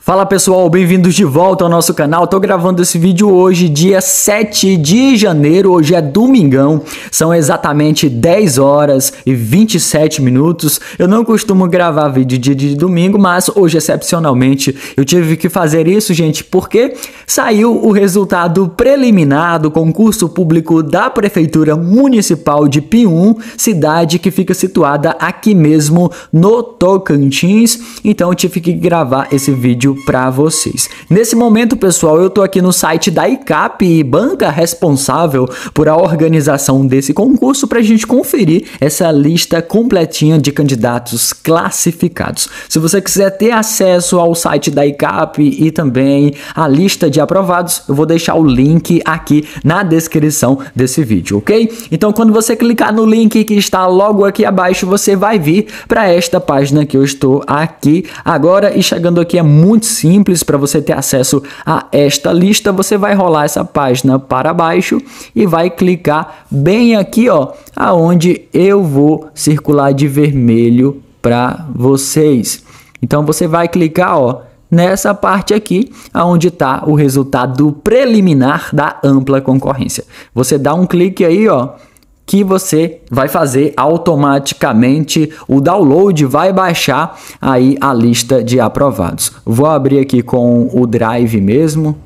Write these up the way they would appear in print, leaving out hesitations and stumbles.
Fala pessoal, bem-vindos de volta ao nosso canal. Tô gravando esse vídeo hoje, dia 7 de janeiro, hoje é domingão, são exatamente 10 horas e 27 minutos. Eu não costumo gravar vídeo dia de domingo, mas hoje excepcionalmente eu tive que fazer isso, gente, porque saiu o resultado preliminar do concurso público da Prefeitura Municipal de Pium, cidade que fica situada aqui mesmo no Tocantins. Então eu tive que gravar esse vídeo para vocês. Nesse momento, pessoal, eu tô aqui no site da ICAP, banca responsável por a organização desse concurso, para a gente conferir essa lista completinha de candidatos classificados. Se você quiser ter acesso ao site da ICAP e também a lista de aprovados, eu vou deixar o link aqui na descrição desse vídeo, ok? Então, quando você clicar no link que está logo aqui abaixo, você vai vir para esta página que eu estou aqui agora, e chegando aqui é muito simples para você ter acesso a esta lista. Você vai rolar essa página para baixo e vai clicar bem aqui, ó, aonde eu vou circular de vermelho para vocês. Então você vai clicar, ó, nessa parte aqui, aonde está o resultado preliminar da ampla concorrência. Você dá um clique aí, ó, que você vai fazer automaticamente o download, vai baixar aí a lista de aprovados. Vou abrir aqui com o Drive mesmo.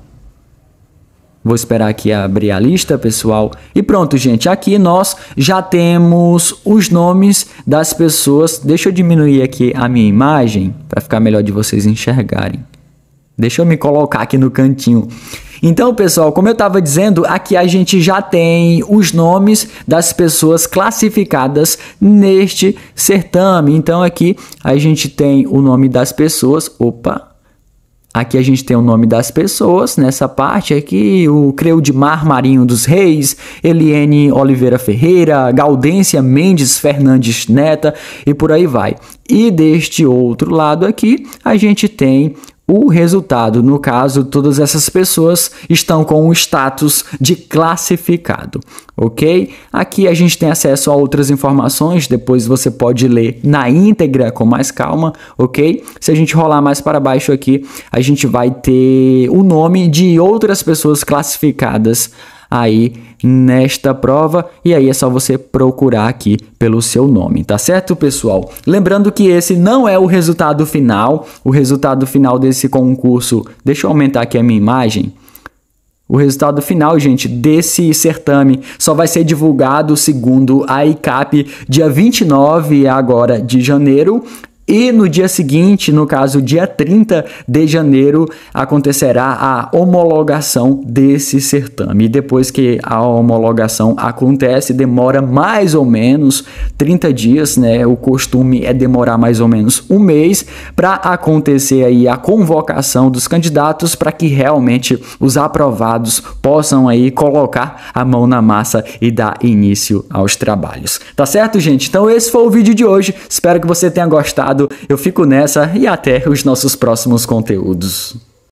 Vou esperar aqui abrir a lista, pessoal. E pronto, gente. Aqui nós já temos os nomes das pessoas. Deixa eu diminuir aqui a minha imagem para ficar melhor de vocês enxergarem. Deixa eu me colocar aqui no cantinho. Então, pessoal, como eu estava dizendo, aqui a gente já tem os nomes das pessoas classificadas neste certame. Então, aqui a gente tem o nome das pessoas. Opa! Aqui a gente tem o nome das pessoas, nessa parte aqui, o Creudimar Marinho dos Reis, Eliene Oliveira Ferreira, Gaudência Mendes Fernandes Neta e por aí vai. E deste outro lado aqui, a gente tem o resultado. No caso, todas essas pessoas estão com o status de classificado, ok? Aqui a gente tem acesso a outras informações, depois você pode ler na íntegra com mais calma, ok? Se a gente rolar mais para baixo aqui, a gente vai ter o nome de outras pessoas classificadas aí nesta prova, e aí é só você procurar aqui pelo seu nome, tá certo, pessoal? Lembrando que esse não é o resultado final. O resultado final desse concurso, deixa eu aumentar aqui a minha imagem. O resultado final, gente, desse certame só vai ser divulgado, segundo a ICAP, dia 29 agora de janeiro. E no dia seguinte, no caso, dia 30 de janeiro, acontecerá a homologação desse certame. E depois que a homologação acontece, demora mais ou menos 30 dias, né? O costume é demorar mais ou menos um mês para acontecer aí a convocação dos candidatos, para que realmente os aprovados possam aí colocar a mão na massa e dar início aos trabalhos. Tá certo, gente? Então esse foi o vídeo de hoje. Espero que você tenha gostado. Eu fico nessa e até os nossos próximos conteúdos.